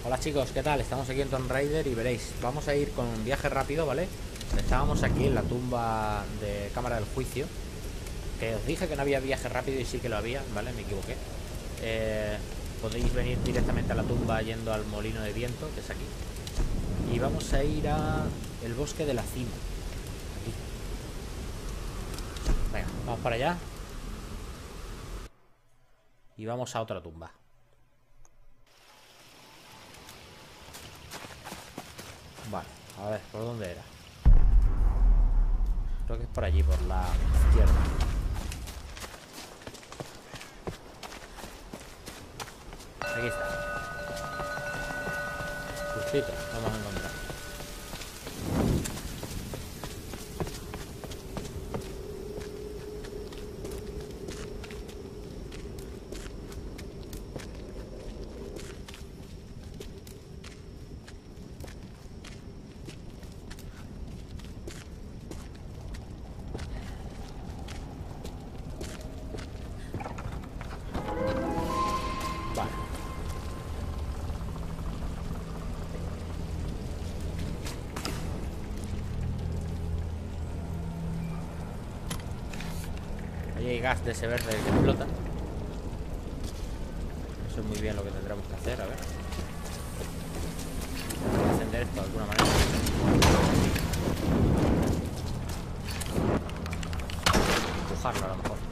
Hola chicos, ¿qué tal? Estamos aquí en Tomb Raider y veréis, vamos a ir con un viaje rápido, ¿vale? Estábamos aquí en la tumba de Cámara del Juicio, que os dije que no había viaje rápido y sí que lo había, ¿vale? Me equivoqué. Podéis venir directamente a la tumba yendo al molino de viento, que es aquí. Y vamos a ir a el bosque de la cima. Aquí. Venga, vamos para allá. Y vamos a otra tumba. Vale, a ver, ¿por dónde era? Creo que es por allí, por la izquierda. Aquí está. Justito, vamos a encontrar. Ahí hay gas de ese verde que explota. No sé muy bien lo que tendremos que hacer, a ver. Voy a encender esto de alguna manera. Empujarlo a lo mejor.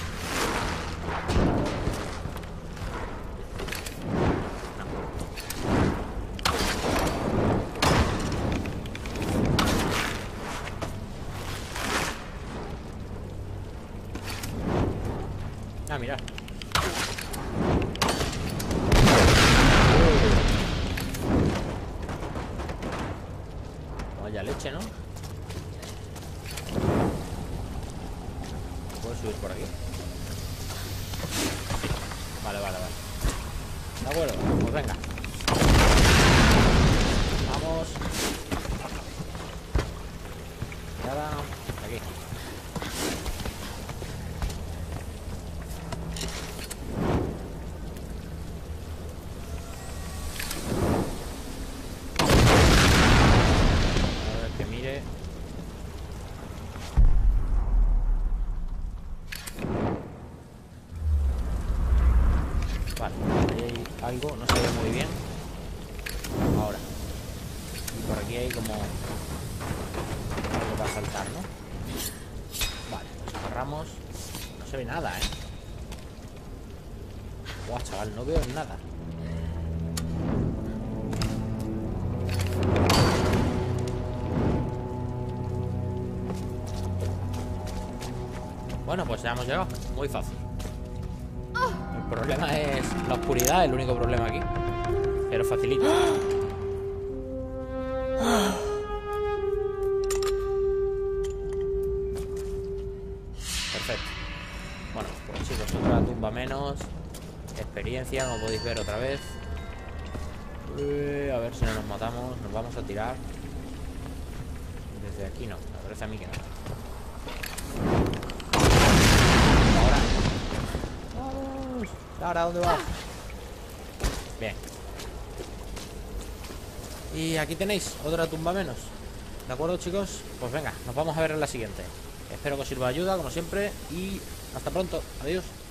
Ah, mirad. Vaya leche, ¿no? ¿Puedo subir por aquí? Vale. De acuerdo, pues venga. Vamos. Nada. Aquí. Vale, ahí hay algo, no se ve muy bien. Ahora. Y por aquí hay como algo para saltar, ¿no? Vale, nos agarramos. No se ve nada, ¿eh? Buah, chaval, no veo nada. Bueno, pues ya hemos llegado. Muy fácil. El problema es la oscuridad, el único problema aquí. Pero facilito. Perfecto. Bueno, pues chicos, otra tumba menos. Experiencia, como podéis ver otra vez. A ver si no nos matamos. Nos vamos a tirar. Desde aquí no, me parece a mí que no. Ahora, ¿dónde vas? Bien. Y aquí tenéis otra tumba menos. ¿De acuerdo, chicos? Pues venga, nos vamos a ver en la siguiente. Espero que os sirva de ayuda, como siempre. Y hasta pronto. Adiós.